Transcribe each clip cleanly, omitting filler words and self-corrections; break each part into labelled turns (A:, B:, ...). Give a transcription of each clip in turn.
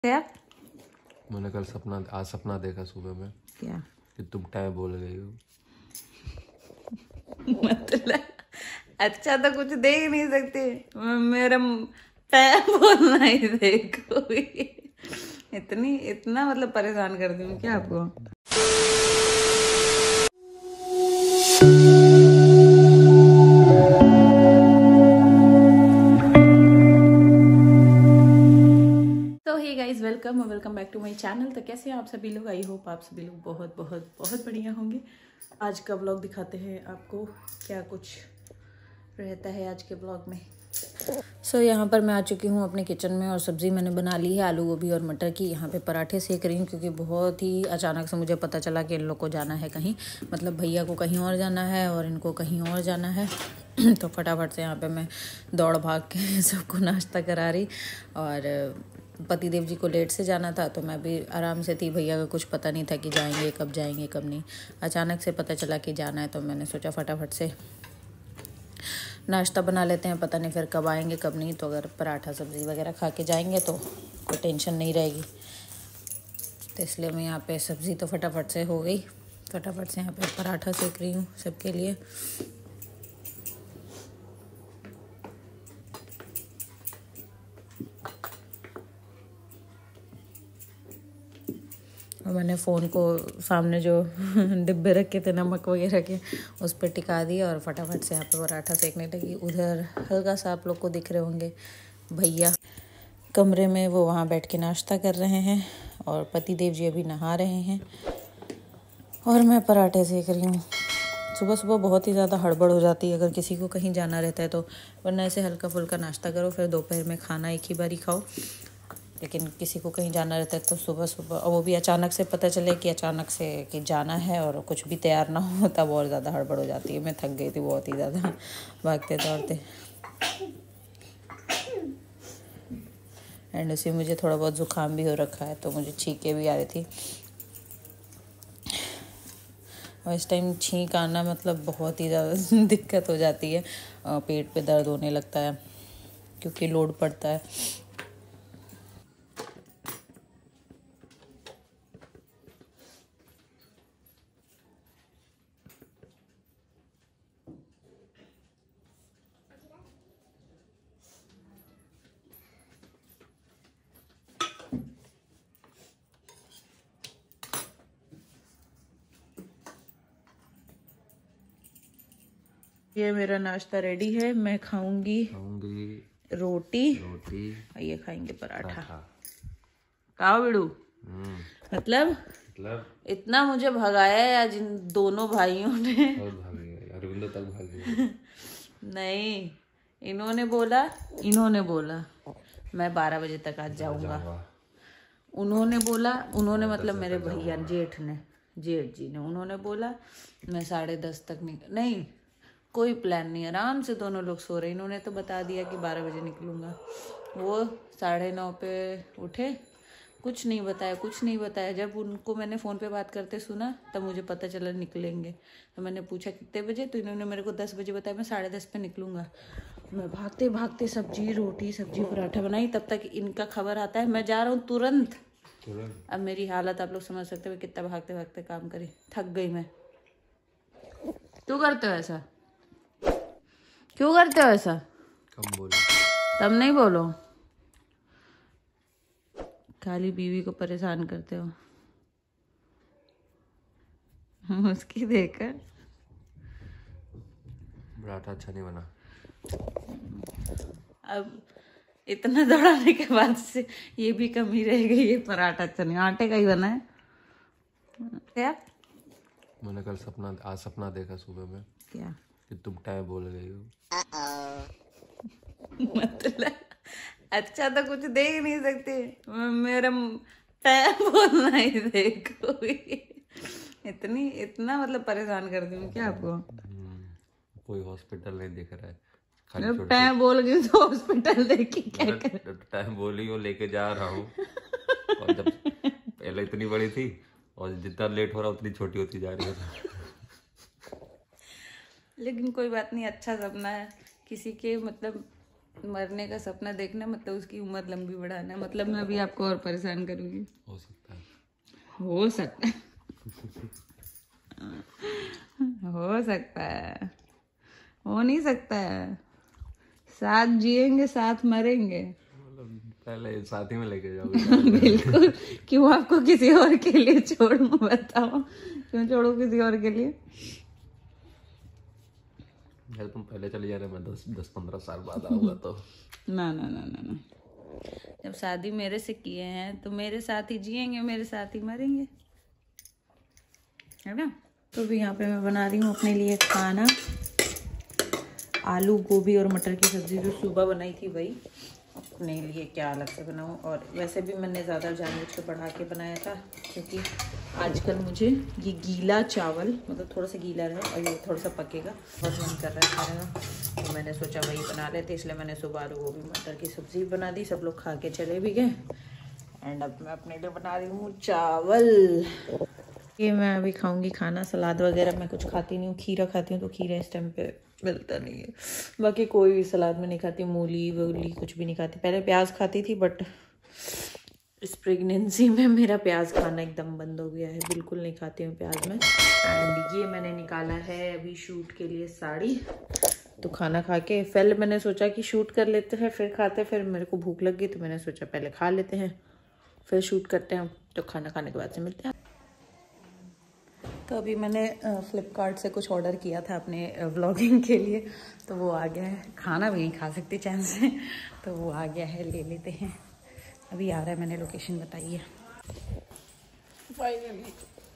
A: क्या?
B: मैंने कल आज सपना देखा सुबह में।
A: क्या?
B: कि तुम टाइम बोल गई हो।
A: मतलब अच्छा तो कुछ देख नहीं सकते, मेरा टाइम बोलना ही देखो। इतना मतलब परेशान कर दूं क्या आपको? तो hey guys, welcome back to my channel. तो कैसे हैं आप सभी लोग? आई होप आप सभी लोग बहुत बहुत बहुत बढ़िया होंगे। आज का व्लॉग दिखाते हैं आपको क्या कुछ रहता है आज के व्लॉग में। यहाँ पर मैं आ चुकी हूँ अपने किचन में और सब्ज़ी मैंने बना ली है आलू गोभी और मटर की। यहाँ पे पराठे सेक रही हूँ क्योंकि बहुत ही अचानक से मुझे पता चला कि इन लोग को जाना है कहीं, मतलब भैया को कहीं और जाना है और इनको कहीं और जाना है। तो फटाफट से यहाँ पे मैं दौड़ भाग के सबको नाश्ता करा रही। और पतिदेव जी को लेट से जाना था तो मैं भी आराम से थी। भैया का कुछ पता नहीं था कि जाएंगे कब नहीं। अचानक से पता चला कि जाना है तो मैंने सोचा फटाफट से नाश्ता बना लेते हैं, पता नहीं फिर कब आएंगे कब नहीं। तो अगर पराठा सब्ज़ी वगैरह खा के जाएंगे तो कोई टेंशन नहीं रहेगी। तो इसलिए मैं यहाँ पे सब्ज़ी तो फटाफट से हो गई, फटाफट से यहाँ पे पराठा सेक रही हूँ सबके लिए। और मैंने फ़ोन को सामने जो डिब्बे रखे थे नमक वगैरह के उस पर टिका दिया और फटाफट से यहाँ पे पराठा सेकने लगी। उधर हल्का सा आप लोग को दिख रहे होंगे भैया कमरे में, वो वहाँ बैठ के नाश्ता कर रहे हैं और पतिदेव जी अभी नहा रहे हैं और मैं पराठे सेक रही हूँ। सुबह सुबह बहुत ही ज़्यादा हड़बड़ हो जाती है अगर किसी को कहीं जाना रहता है तो, वरना ऐसे हल्का फुल्का नाश्ता करो फिर दोपहर में खाना एक ही बारी खाओ। लेकिन किसी को कहीं जाना रहता है तो सुबह सुबह, और वो भी अचानक से पता चले कि अचानक से कि जाना है और कुछ भी तैयार ना हो, तब और ज़्यादा हड़बड़ हो जाती है। मैं थक गई थी बहुत ही ज़्यादा भागते दौड़ते। एंड उसी मुझे थोड़ा बहुत ज़ुकाम भी हो रखा है तो मुझे छींकें भी आ रही थी। और इस टाइम छींक आना मतलब बहुत ही ज़्यादा दिक्कत हो जाती है, पेट पे दर्द होने लगता है क्योंकि लोड पड़ता है। ये मेरा नाश्ता रेडी है। मैं खाऊंगी रोटी, ये खाएंगे पराठा। काओ बिड़ू मतलब इतना मुझे भगाया है आज इन दोनों भाइयों ने।
B: अरविंदो तक भागे।
A: नहीं, इन्होंने बोला मैं 12 बजे तक आज जाऊंगा। उन्होंने मतलब मेरे भैया जेठ जी ने उन्होंने बोला मैं 10:30 तक नहीं, कोई प्लान नहीं, आराम से दोनों लोग सो रहे। इन्होंने तो बता दिया कि 12 बजे निकलूंगा। वो 9:30 पे उठे, कुछ नहीं बताया। जब उनको मैंने फ़ोन पे बात करते सुना तब मुझे पता चला निकलेंगे। तो मैंने पूछा कितने बजे, तो इन्होंने मेरे को 10 बजे बताया। मैं 10:30 पे निकलूंगा। मैं भागते भागते सब्जी पराठा बनाई, तब तक इनका खबर आता है मैं जा रहा हूँ तुरंत। अब मेरी हालत आप लोग समझ सकते हो कितना भागते भागते काम करी, थक गई मैं। क्यों करते हो ऐसा?
B: कम बोलो,
A: तब नहीं बोलो, खाली बीवी को परेशान करते हो। उसकी देखकर
B: पराठा अच्छा नहीं बना।
A: अब इतना दौड़ाने के बाद से ये भी कमी रह गई है, पराठा अच्छा नहीं, आटे का ही बना है। क्या?
B: मैंने कल आज सपना देखा सुबह में।
A: क्या?
B: कि तुम टाइम बोल गई हो।
A: मतलब अच्छा तो कुछ देख नहीं सकते, मेरा टाइम बोलना ही देखो। इतना मतलब परेशान कर दूं क्या आपको?
B: कोई हॉस्पिटल नहीं दिख रहा है,
A: खाली टाइम बोल गई तो हॉस्पिटल देखी क्या कर?
B: टाइम बोली हो लेके जा रहा हूँ। और जब पहले इतनी बड़ी थी और जितना लेट हो रहा उतनी छोटी होती जा रही है।
A: लेकिन कोई बात नहीं, अच्छा सपना है। किसी के मतलब मरने का सपना देखना मतलब उसकी उम्र लंबी बढ़ाना, मतलब मैं अभी आपको और परेशान करूंगी।
B: हो सकता है,
A: हो सकता है हो सकता है, हो नहीं सकता है। साथ जिएंगे साथ मरेंगे।
B: मतलब पहले साथ ही में लेके जाओगे।
A: बिल्कुल। क्यों आपको किसी और के लिए छोड़ूं, बताओ क्यों छोड़ू किसी और के लिए?
B: यार तुम पहले चले जा रहे, मैं 10-15 साल बाद आऊंगा तो।
A: ना ना ना ना ना, जब शादी मेरे से किए हैं तो मेरे साथ ही जिएंगे, मेरे साथ ही मरेंगे, है ना। तो भी यहाँ पे मैं बना रही हूँ अपने लिए खाना, आलू गोभी और मटर की सब्ज़ी जो सुबह बनाई थी वही, अपने लिए क्या अलग से बनाऊँ। और वैसे भी मैंने ज़्यादा जानबूझ के बढ़ा के बनाया था क्योंकि आजकल मुझे ये गीला चावल मतलब थोड़ा सा गीला रहे और ये थोड़ा सा पकेगा, बहुत मन कर रहा है खाने का, तो मैंने सोचा वही बना लेते। इसलिए मैंने सुबह आलू गोभी मटर की सब्ज़ी बना दी, सब लोग खा के चले भी गए। एंड अब मैं अपने लिए बना रही हूँ चावल। ये मैं अभी खाऊंगी खाना, सलाद वगैरह मैं कुछ खाती नहीं हूँ, खीरा खाती हूँ तो खीरा इस टाइम पे मिलता नहीं है, बाकी कोई भी सलाद में नहीं खाती, मूली वूली कुछ भी नहीं खाती। पहले प्याज खाती थी बट इस प्रेगनेंसी में मेरा प्याज खाना एकदम बंद हो गया है, बिल्कुल नहीं खाती हूँ प्याज में। एंड ये मैंने निकाला है अभी शूट के लिए साड़ी, तो खाना खा के पहले मैंने सोचा कि शूट कर लेते हैं फिर खाते, फिर मेरे को भूख लग गई तो मैंने सोचा पहले खा लेते हैं फिर शूट करते हैं, तो खाना खाने के बाद से मिलते हैं। तो अभी मैंने फ्लिपकार्ट से कुछ ऑर्डर किया था अपने व्लॉगिंग के लिए, तो वो आ गया है, खाना भी नहीं खा सकती चैन से, तो वो आ गया है, ले लेते हैं। अभी आ रहा है, मैंने लोकेशन बताई है। फाइनली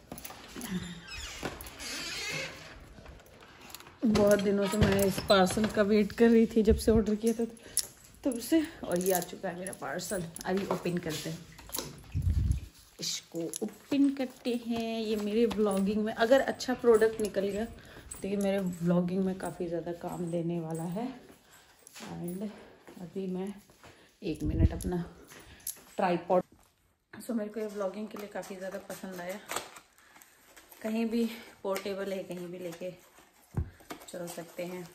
A: बहुत दिनों से मैं इस पार्सल का वेट कर रही थी, जब से ऑर्डर किया था तब से, और ये आ चुका है मेरा पार्सल। अभी ओपन करते हैं, इसको ओपन करते हैं। ये मेरे व्लॉगिंग में अगर अच्छा प्रोडक्ट निकल गया तो ये मेरे व्लॉगिंग में काफ़ी ज़्यादा काम देने वाला है। एंड अभी मैं 1 मिनट अपना ट्राइपॉड, सो मेरे को ये व्लॉगिंग के लिए काफ़ी ज़्यादा पसंद आया, कहीं भी पोर्टेबल है, कहीं भी लेके चल सकते हैं।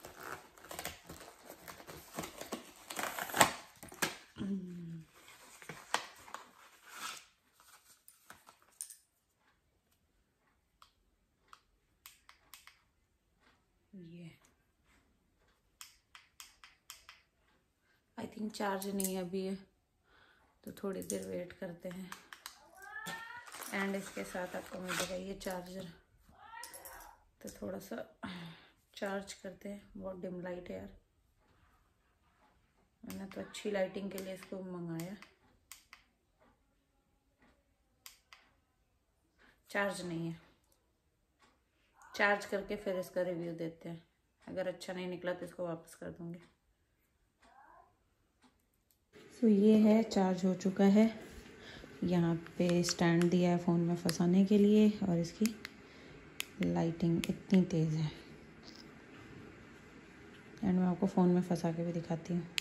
A: ये आई थिंक चार्ज नहीं है अभी ये, तो थोड़ी देर वेट करते हैं। एंड इसके साथ आपको मिलेगा ये चार्जर, तो थोड़ा सा चार्ज करते हैं। बहुत डिम लाइट है यार, मैंने तो अच्छी लाइटिंग के लिए इसको मंगाया। चार्ज नहीं है, चार्ज करके फिर इसका रिव्यू देते हैं, अगर अच्छा नहीं निकला तो इसको वापस कर दूंगी। तो ये है, चार्ज हो चुका है। यहाँ पे स्टैंड दिया है फ़ोन में फंसाने के लिए, और इसकी लाइटिंग इतनी तेज़ है। एंड मैं आपको फ़ोन में फंसा के भी दिखाती हूँ।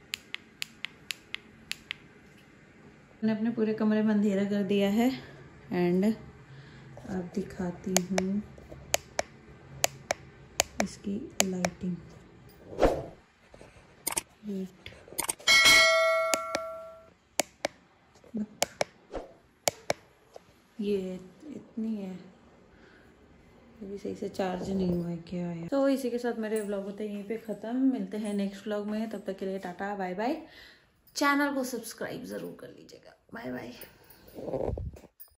A: मैंने अपने पूरे कमरे में अंधेरा कर दिया है। एंड अब दिखाती हूँ इसकी लाइटिंग। वेट, ये इतनी है, अभी सही से चार्ज नहीं हुआ है क्या है। तो इसी के साथ मेरे व्लॉग होते हैं यहीं पे ख़त्म। मिलते हैं नेक्स्ट व्लॉग में, तब तक के लिए टाटा बाय बाय। चैनल को सब्सक्राइब ज़रूर कर लीजिएगा। Bye bye.